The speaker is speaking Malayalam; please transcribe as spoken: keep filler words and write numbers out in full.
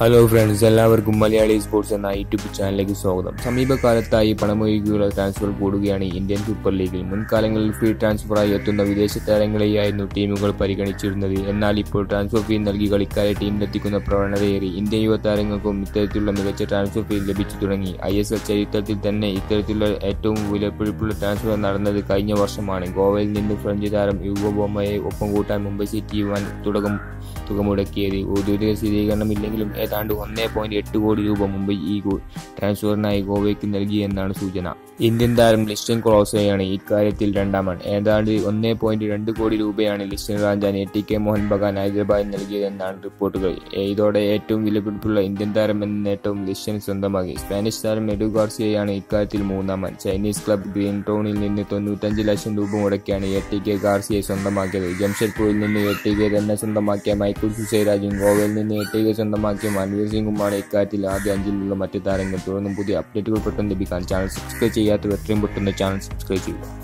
ഹലോ ഫ്രണ്ട്സ്, എല്ലാവർക്കും മലയാളി സ്പോർട്സ് എന്ന യൂട്യൂബ് ചാനലിലേക്ക് സ്വാഗതം. സമീപകാലത്തായി പണമൊഴുകിയുള്ള ട്രാൻസ്ഫർ കൂടുകയാണ് ഇന്ത്യൻ സൂപ്പർ ലീഗിൽ. മുൻകാലങ്ങളിൽ ഫ്രീ ട്രാൻസ്ഫറായി എത്തുന്ന വിദേശ താരങ്ങളെയായിരുന്നു ടീമുകൾ പരിഗണിച്ചിരുന്നത്. എന്നാൽ ഇപ്പോൾ ട്രാൻസ്ഫർ ഫീ നൽകി കളിക്കാരെ ടീമിലെത്തിക്കുന്ന പ്രവണതയേറി ഇന്ത്യൻ യുവതാരങ്ങൾക്കും ഇത്തരത്തിലുള്ള മികച്ച ട്രാൻസ്ഫർ ഫീ ലഭിച്ചു തുടങ്ങി. ഐ എസ് എൽ ചരിത്രത്തിൽ തന്നെ ഇത്തരത്തിലുള്ള ഏറ്റവും വിലപിടിപ്പുള്ള ട്രാൻസ്ഫർ നടന്നത് കഴിഞ്ഞ വർഷമാണ്. ഗോവയിൽ നിന്ന് ഫ്രഞ്ച് താരം യൂഗോ ബോമയെ ഒപ്പം കൂട്ടാൻ മുംബൈ സിറ്റി വൻ തുടക്കം തുക മുടക്കിയത്. ഔദ്യോഗിക സ്ഥിരീകരണമില്ലെങ്കിലും ഏതാണ്ട് ഒന്നേ പോയിന്റ് എട്ട് കോടി രൂപ മുംബൈ ഈ ട്രാൻസ്ഫറിനായി ഗോവയ്ക്ക് നൽകിയെന്നാണ് സൂചന. ഇന്ത്യൻ താരം ലിസ്റ്റൻ ക്ലോസയാണ് ഇക്കാര്യത്തിൽ രണ്ടാമൻ. ഏതാണ്ട് ഒന്നേ പോയിന്റ് രണ്ട് കോടി രൂപയാണ് ലിസ്റ്റൻ റാഞ്ചാൻ A T K Mohun Bagan ഹൈദരാബാദിൽ നൽകിയതെന്നാണ് റിപ്പോർട്ടുകൾ. ഇതോടെ ഏറ്റവും വിലപിടിപ്പുള്ള ഇന്ത്യൻ താരം എന്ന നേട്ടവും ലിസ്റ്റൻ സ്വന്തമാക്കി. സ്പാനിഷ് താരം എഡു ഗാർസിയയാണ് ഇക്കാര്യത്തിൽ മൂന്നാമൻ. ചൈനീസ് ക്ലബ് ഗ്രീൻ ടൗണിൽ നിന്ന് തൊണ്ണൂറ്റഞ്ച് ലക്ഷം രൂപ മുടക്കിയാണ് എ ടി കെ ഗാർസിയെ സ്വന്തമാക്കിയത്. ജംഷഡ്പൂരിൽ നിന്ന് എ ടി കെ തന്നെ സ്വന്തമാക്കിയ മൈക്കിൾ സുസൈരാജും ഗോവയിൽ നിന്ന് എ ടി കെ സ്വന്തമാക്കിയ മൻവീർ സിംഗുമാണ് ഇക്കാര്യത്തിൽ ആദ്യ അഞ്ചിലുള്ള മറ്റു താരങ്ങൾ. തുടർന്നും പുതിയ അപ്ഡേറ്റുകൾ പെട്ടെന്ന് ലഭിക്കാൻ ചാനൽ സബ്സ്ക്രൈബ് ചെയ്യാത്തവർ എത്രയും പെട്ടെന്ന് ചാനൽ സബ്സ്ക്രൈബ് ചെയ്യുക.